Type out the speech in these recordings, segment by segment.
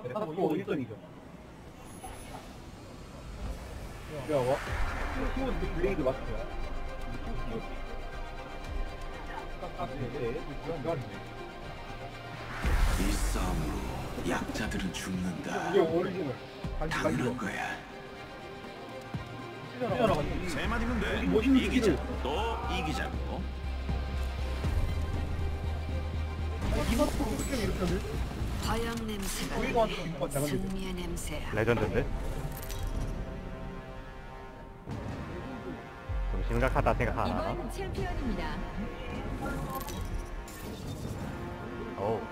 사사코 1선이죠. 야, 와. 키워드 블레이드 맞죠? 이 싸움으로 약자들은 죽는다. 이게 오리지널. 당연한 거야. 세 마디면 돼. 멋있는 이기자. 스킬을. 또 이기자고. 이마스코 좀 이렇게 하네. 화염 냄새가 우리가 나네. 이거 작은데. 승리의 냄새야. 레전드인데? 좀 심각하다 생각하나? 이번 챔피언입니다. 어우.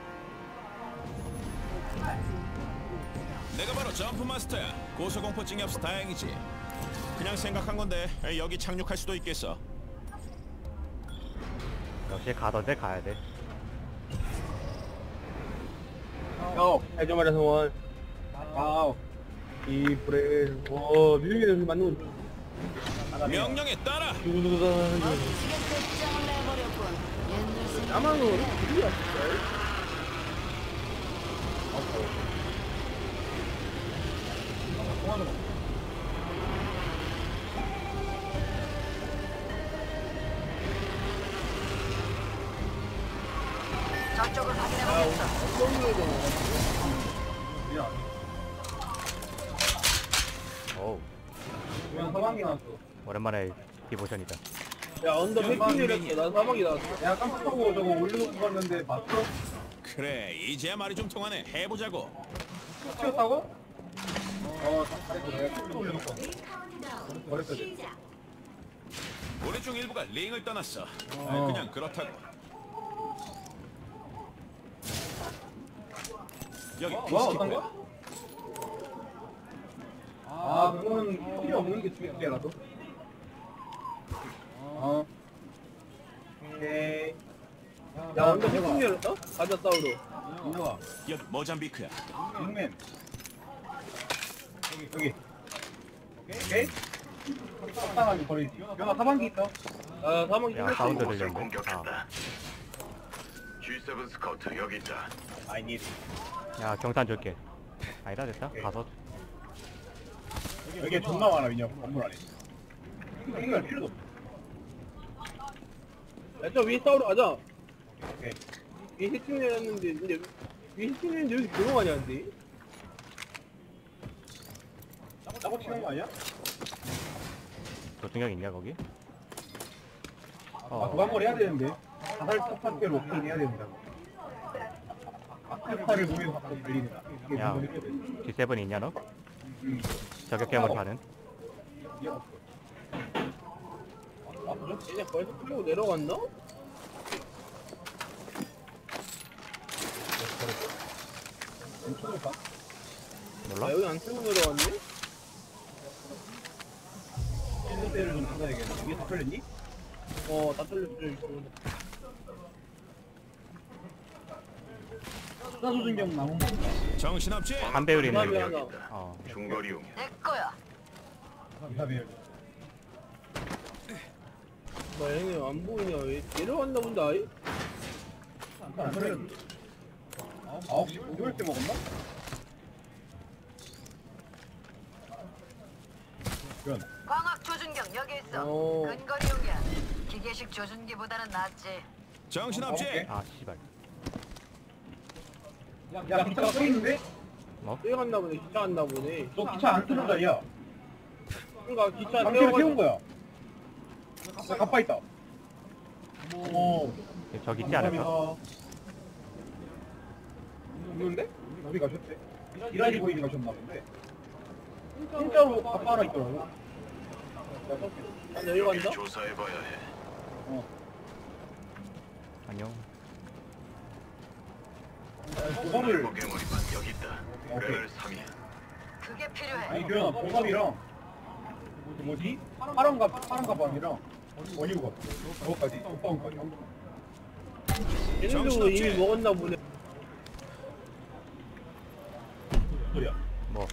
내가 바로 점프 마스터야. 고소공포증이 없어 다행이지. 그냥 생각한 건데 여기 착륙할 수도 있겠어. 역시 가던데 가야 돼. 해저말의 성원. 이 불에, 뮤직비디오 맞는 거. 명령에 따라. 누구누구다. 멋지게 끝장을 내버렸군. 옛날 생각. 나만으로 불이 왔을걸? 저쪽을 확인해보겠어. 어우. 그냥 사방이 나왔어. 오랜만에 디보션이다. 야, 언더 패킹 내렸어. 난 사방이 나왔어. 야, 깜빡하고 저거 올려놓고 갔는데 봤어? 그래 이제야 말이 좀 통하네. 해보자고. 튀었다고? 잘했어. 내가 쭉 올려놓고 버렸어야 돼. 우리 중 일부가 링을 떠났어. 그냥 그렇다고. 여기 뭐, 디스키 어떤 거야? 그거는 필요 없는 게 주겠지라도. 오케이. 야, 언더 패킹 열었어? 가자, 싸우러. 인정아. 여기 모잠비크야. 빅맨. 여기. 오케이? 적당하게 버리지. 연아, 사방기 있어. 사방기 야, 뚫렸어. 사운드 이거. 들렸네. G7 스카우트 여기 있다. I need. 야, 경탄 줄게. 아니다, 됐다. 가서. 여기에 존나 많아, 왜냐면 건물 안에. 이거 할 필요도 없어. 야, 저 위에 싸우러 가자. 오케이. 위에 히팅했는데, 이제, 위에 히팅했는데 여기 조용하냐, 근데? 짜고 치는 거 아니야? 조준경 있냐, 거기? 도감걸 해야 되는데. 자살 탑파트로 오픈 해야 된다. 아크파를 보면 갖고 들립니다. 이게 야, 뭔가 느껴져. G7 있냐, 너? 저격행을 하는? 얘네 벌써 풀리고 내려갔나? 몰라? 여기 안 풀고 내려갔네? 핸드대를 좀 닫아야겠네. 위에 다 털렸니? 다 털렸어. 수사조준경 남은 거. 정신없지? 한 배율 있네, 그다음에 여기. 하나. 어. 중거리용. 내 거야. 이사배열. 얘네 안 보이냐? 왜 내려갔나 본데, 아이? 안 털렸는데. 9시 5개월 때 먹었나? 광학 조준경 여기 있어. 오. 근거리용이야. 기계식 조준기보다는 낫지. 정신없지? 아, 씨발. 야, 기차가 서 있는데? 뭐? 뛰어갔나 보네, 기차 갔나 보네. 너 기차 안 트는 자리야. 그니까 기차 태운 거야. 나 가빠 있다. 오. 저기 있지 않을까? 없는데? 어디 가셨대? 이라지 보이지 가셨나 본데. 진짜로 가빠 하나 있더라고. 여기 간다? 조사해봐야 해. 안녕. 보감을. 포켓몬이만 여기 있다. 레벨 3이야. 그게 필요해. 아니, 교현아, 보감이랑. 뭐지? 파란 가방이랑. 원유가. 그거까지. 오빠까지. 얘네도 이미 먹었나 보네. 소리야. 뭐?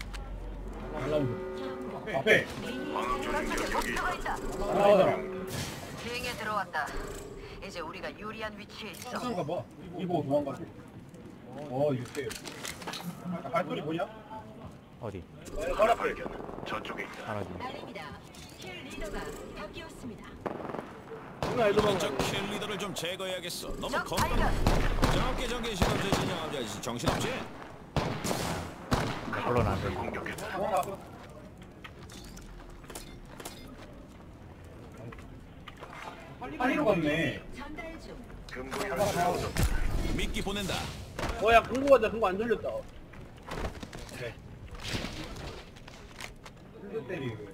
앞에. 저쪽에 목표가 있다. 나가잖아. 비행에 들어왔다. 이제 우리가 유리한 위치에 있어. 잠깐가 봐. 이거 도망가지. 이거 세. 발소리 뭐냐? 어디? 하나 발견. 저쪽에 있다. 하나지. 아닙니다. 킬 리더가 바뀌었습니다. 왼쪽 킬 리더를 좀 제거해야겠어. 너무 건강. 정확히 전개 신호제 진영하자. 정신없지? 물론 안 돼. 공격했다. 빨리로 갔네. 전달 중. 금고 변수를 얻었다. 미끼 보낸다. 야, 금고 가자. 금고 안 돌렸다. 그래. 때리고.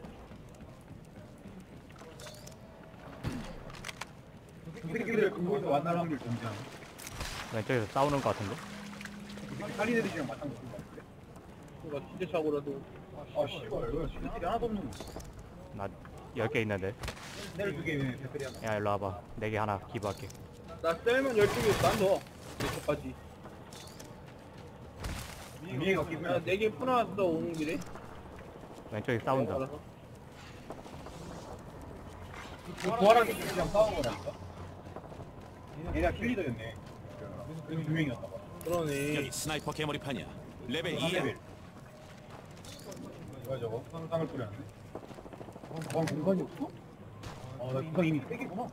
그 새끼들 금고에서 만날 확률 점점. 왼쪽에서 싸우는 것 같은데? 살인 애들이랑 맞짱 붙은 거 같은데? 그니까 진짜 차고라도. 아, 씨발. 왜 진짜들이 하나도 없는 거. 나 10개 있는데. 내일 2개 배터리 하나. 야 일로 와봐. 4개 하나 기부할게. 나 셀면 12개 있어. 안 더. 내 저까지. 미애가 기분. 야, 4개 풀어놨어. 오는 길에. 왼쪽에 싸운다. 알아서. 그 부활한 새끼랑 싸운 거라니까? 얘가 킬리더였네. 그래서 2명이었다 봐. 그러네. 여기 스나이퍼 개머리판이야. 레벨 2야. 3레벨. 뭐야 저거? 상을 뿌렸네. 공간이 없어? 나 공간 이미 3개구나.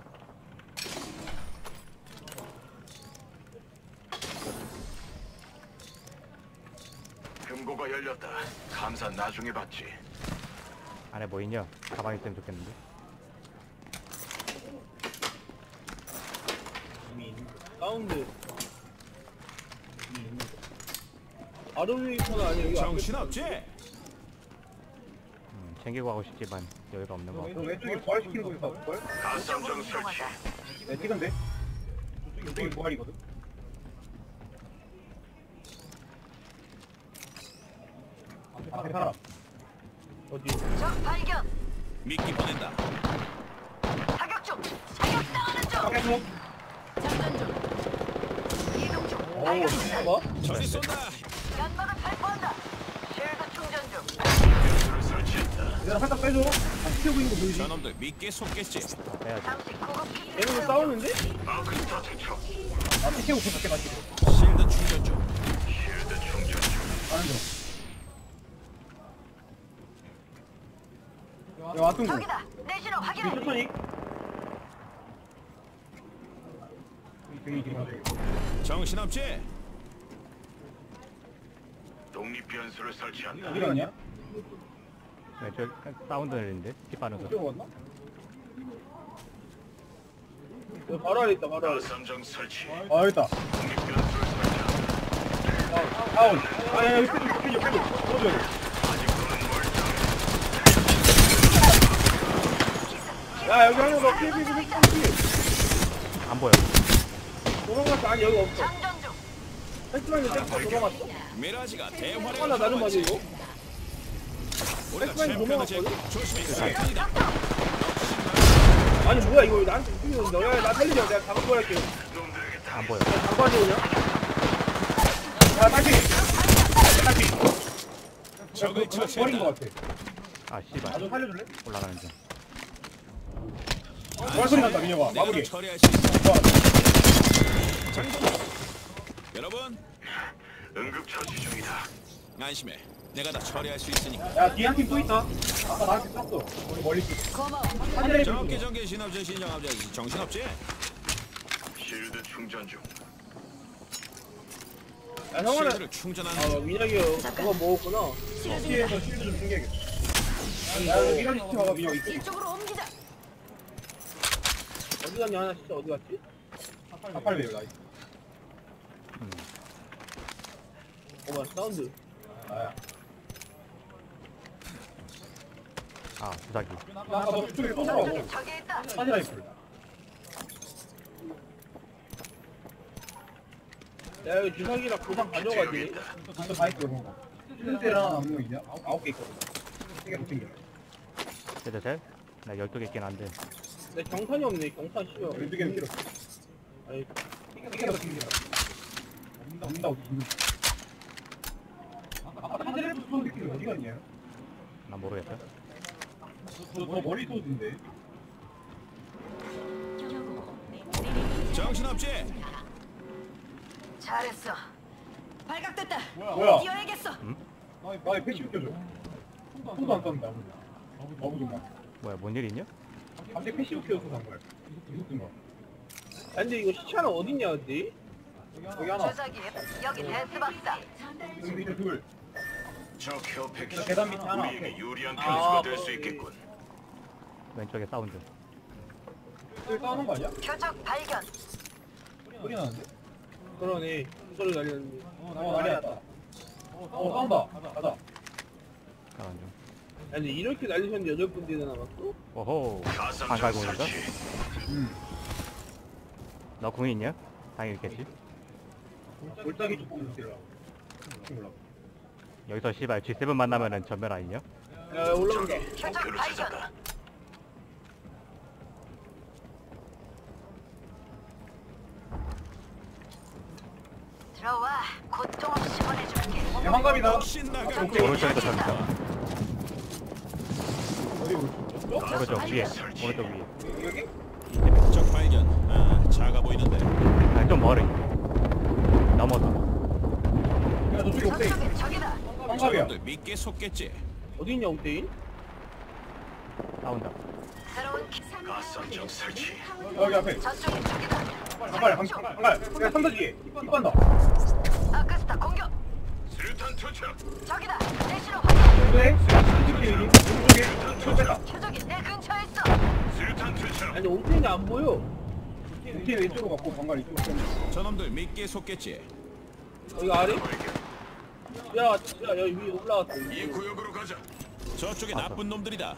금고가 열렸다. 감사 나중에 받지. 안에 뭐 있냐? 가방에 있으면 좋겠는데. 이미 있는 거. 사운드. 바로 위에 있거나 아니야 여기 앞에. 정신없지? 챙기고 가고 싶지만 여유가 없는 거. 너 왼쪽에 부활시키는 거 있어 없을걸? 가삼정 설치. 네 찍은데? 저쪽이 부활이거든? 앞에 사람. 어디? 적 발견. 미끼 보낸다. 사격 중. 사격당하는 중. 앞에 좀. 장전 중. 이동 중. 오, 뭐? 저리 쏜다. 연막을 발포한다. 쉴드 충전 중. 변수를 설치했다. 내가 살짝 빼줘. 튀고 있는 거 보이지? 저놈들 미끼에 속겠지. 빼야지. 잠시 구급 기. 얘네는 싸우는데? 아군 터치 촉. 앞에 튀고 밖에 맞지? 실드 충전 중. 쉴드 충전 중. 가는 중. 야, 왔던 거. 저기다. 내 신호 확인해. 천천히. 되게 길어. 정신없지? 독립 변수를 설치한다. 어디 갔냐? 왼쪽 사운드 들리는데? 피 빠는 거. 이쪽으로 갔나? 여기 바로 아래 있다, 바로 아래. 가삼정 설치. 아, 여기 있다. 독립 변수를 설치한다. 다운. 아, 야, 여기 빼줘. 아직도는 멀쩡해. 야, 여기 하나 더. 피해. 안 보여. 도망갔어. 아니, 여기 없어. 장전 중. 헬스만이 땡스 도망갔어. 미라지가 아, 대활약을 나 나는 맞아, 하지. 이거? 우리가 헬스만이 챔피언을 제거 도망갔거든? 조심히 사탄이다. 아니, 뭐야, 이거 나한테 웃기는 너야, 나 살리자. 내가 잡은 거 할게. 놈들에게 다 안 보여. 장관이 오냐? 야, 딸피. 적을 버린 거 처치했다. 같아. 아 씨발. 나좀 살려줄래? 올라가는 중. 발소리 난다, 민혁아. 내가 마무리. 너 처리할 수 있어. 좋아. 여러분 응급 처치 중이다. 안심해. 내가 다 처리할 수 있으니까. 야, 뒤에 한 팀 또 있다. 아까 나한테 쐈어. 우리 멀리 있어. 고마워. 하늘에 정기 전개 신압제 신정압제 정신없지? 쉴드 충전 중. 야, 형아는. 실드를 충전하는 아, 민혁이 형. 그거 먹었구나. 시에서 실드 좀 챙겨야겠다. 야, 여기 미라지 시체 봐봐, 민혁. 이쪽으로 옮기자. 어디 갔냐, 하나 진짜 어디 갔지? 48배요, 나이스. 어머, 사운드. 아야. 아 주사기. 나 아까 너 그쪽에 또 들어가고. 저기 있다. 사지 라이플. 야, 여기 주사기랑 고상 가져가지. 진짜 다 있어, 그런 거. 실드랑 안무 있냐? 9개 있거든. 3개 못 챙겨. 셋. 나 12개 있긴 한데. 내 경탄이 없네, 경탄 씨발. 12개는 필요 없어. 아니, 3개가 더 챙겨. 없는다고, 아까 사지라이플 쏘는 새끼 어디 갔냐? 난 모르겠어. 너 머리 쏘던데? 정신없지? 잘했어. 발각됐다. 뭐야? 뛰어야겠어. 나의 패시 껴줘. 손도 안 썼는데 아무 정말. 뭐야, 뭔 일 있냐? 갑자기 패시 껴서 산 거야. 무슨 거? 아 근데 이거 시차는 어딨냐 근데? 여기 하나. 주석이 여기 댄스 박사. 여기 밑에 둘. 저 케어 패키지 계단 밑에 하나. 우리에게 유리한 변수가 될 수 있겠군. 왼쪽에 사운드. 여기 싸우는 거 아니야? 표적 발견. 소리 나는데? 그러네. 소리 날리는데. 난리 났다. 싸운다. 가자. 가는 중. 아니 이렇게 날리셨는데 8군데나 남았어? 오호. 가삼정 반갈공인가? 설치. 너 궁이 있냐? 당연히 있겠지. 골짜기 좀 보면 되라. 몰라. 여기서 씨발 G7 만나면은 전멸 아니냐? 야 올라온다. 표적 목표를 발견. 찾았다. 들어와. 고통 없이 보내줄게. 야 환갑이다. 신나가 오른쪽에도 전멸. 어디 오른쪽? 오른쪽 위에. 설치. 오른쪽 위에. 여기? 적 발견. 아, 작아 보이는데. 아니 좀 멀어. 넘어서. 야 저쪽에 옥테인. 저쪽에 적이다. 환갑이야. 저놈들 믿게 속겠지. 어디 있냐 옥테인? 싸운다. 새로운 가삼정 설치. 여기 앞에. 저쪽에 적이다. 한발 한발. 야 삼다지게. 이빤다. 아크스타 공격. 수류탄 투척. 적이다. 대시로 확인. 왜? 삼다지게 여기. 오른쪽에. 철배다. 표적이 내 근처에 있어. 수류탄 투척. 아니 옥테인이 안 보여. 옥테인 이쪽으로 갔고 방갈 이쪽으로. 저놈들 믿게 속겠지. 여기 아래? 야 여기 위에 올라왔어. 이 구역으로 가자. 저쪽에 나쁜 놈들이다.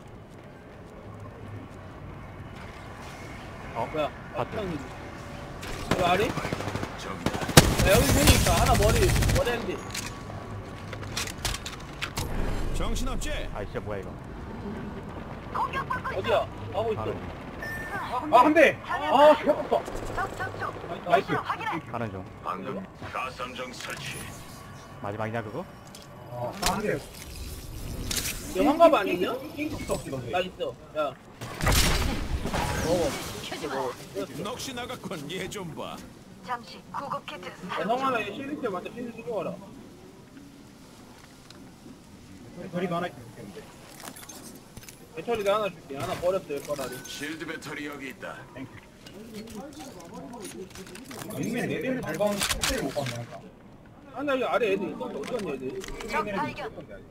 뭐야? 봤다. 여기 아래? 저기다. 야 여기 형이 있다. 하나 머리 한대. 정신없지? 아 진짜 뭐야 이거. 공격받고 있어. 어디야? 가고 있어. 가는 중. 한 대. 아 개없어. 적. 나이스. 대시로 확인해. 가는 중. 방금 가삼정 설치. 마지막이냐 그거? 한 대. 야 환갑 아니냐? 나 있어. 야. 먹어. 넋이 나갔군. 얘 좀 봐. 잠시 구급 키트. 야, 성환아 얘 실리트 맞다. 실리트 찍어와라. 배터리도 하나 있는데. 배터리도 하나 줄게. 하나 버렸어요 거라리. 실드 배터리 여기 있다. 아니면 내 대를 밟아온 스테이를 못 봤네. 나 여기 아래 애들 있어. 어디 갔냐 애들? 적 발견.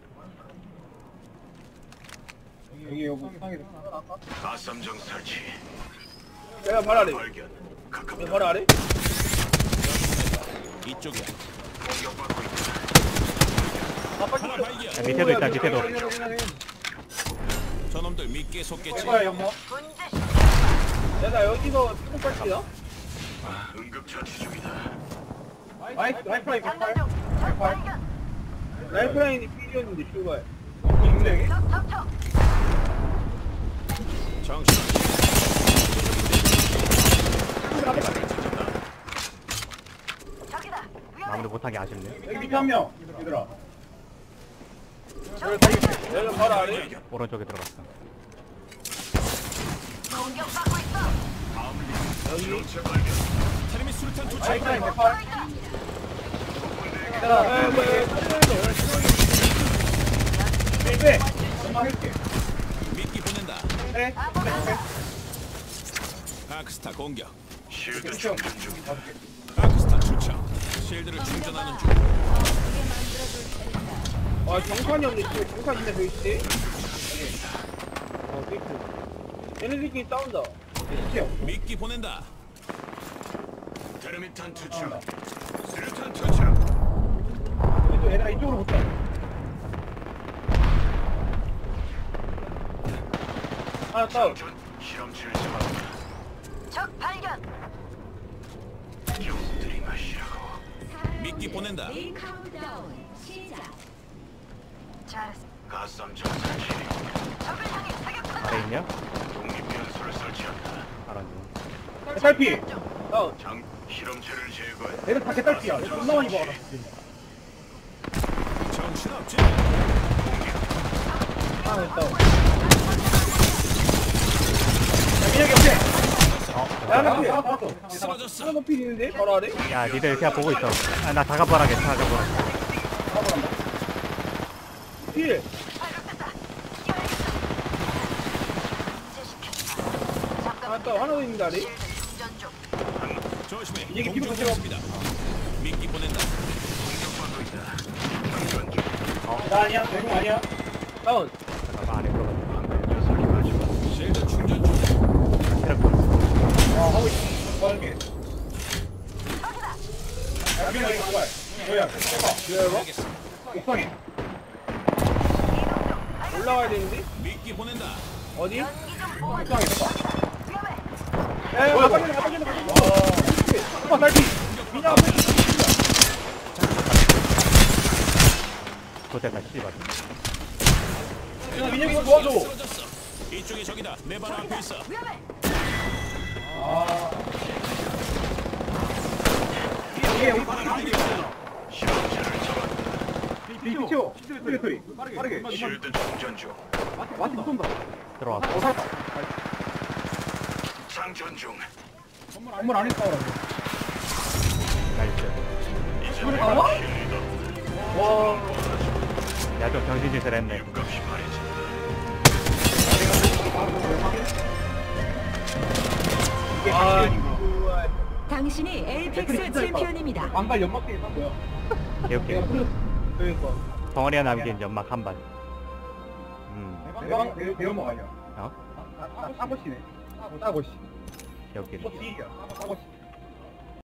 여기 상에서. 가삼정 설치. 내가 발 아래. 발견. 내가 가깝다. 발 아래? 이쪽이야. 공격받고 있다. 하나 발견. 야, 밑에도 있다, 밑에도. 저놈들 믿게 속겠지. 해봐요 형모. 문제 나 여기서 조금 빨리야. 응급처치 중이다. 라이프라인 장난 중. 적 발견. 라이프라인이 필요했는데 슈가에. 있네. 적. 정신없지? 적이다. 마무리 위험해. 못하게 아쉽네. 여기 밑에 한 명. 얘들아. 적 발견. 내가 발 아래. 오른쪽에 들어갔어. 공격받고 있어. 실체 발견. 테르미 수류탄 투척. 라이프라인 대팔. 야, 네. 엄마 할게. 미끼 보낸다. 네. 아크스타 공격. 실드 충전 중이다. 아크스타 추천. 실드를 충전하는 중. 아 경판이 없네. 지금 경판 있네 저기 있지. 테이크. 얘네들끼리 싸운다. 시켜. 미끼 보낸다. 테르미탄 투척. 수류탄 투척. 또 얘들아 이쪽으로 붙자. 하나 싸워. 전 실험실 잡았다. 적 발견. 용들이 마시라고. 미끼 보낸다. 잘했어. 가삼정 설치. 적을 향해 사격한다. 아래 있냐? 독립변수를 설치한다. 가는 중. 개딸피. 싸워. 장 실험체를 제거해. 얘들 다 개딸피야. 존나 많이 박아놨어. 정신없지? 하나 싸워. 야 민혁이 없지? 야, 하나 필. 하나 봤어. 쓰러졌어. 하나 필 있는데? 바로 아래? 야 니들 그냥 보고 있어. 아, 나 다가버라게 다가버라. 필. 하나 더, 하나 더 있는데, 아래? 조심해. 이게 공중 기분 보급니다. 미끼 보낸다. 나 아니야? 대공 아니야? 다운. 잠깐만 안에 들어가. 쉴드 충전 중. 하고 있어. 빠르게. 여기가 이거 뭐야? 뭐야? 해봐. 알겠어. 옥상에. 올라가야 되는데? 미끼 보낸다. 어디? 옥상에 있어. 야, 빨리. 오빠, 딸기. 미나 앞에. 좋됐다 씨발. 야, 민혁이 이거 도와줘. 쓰러졌어. 이쪽이 적이다. 내 바로 앞에 있어. 실험체를 잡았다. 비치오. 빠르게. 실드 충전 중. 마티 못 쏜다. 들어왔어. 살았다. 장전 중. 건물 안에 싸우라. 나이스. 이제 그래, 내가 나와? 킬리더. 와. 야좀 병신짓을 했네. 값이 말이지. 아, 당신이 엘픽스 챔피언입니다. 왕갈 연막대에 산 거야. 개웃기. 그러니까. 덩어리가 남긴 연막 한 발. 대연막 아니야. 어? 사고시네. 사고시. 개웃기네. 사고시.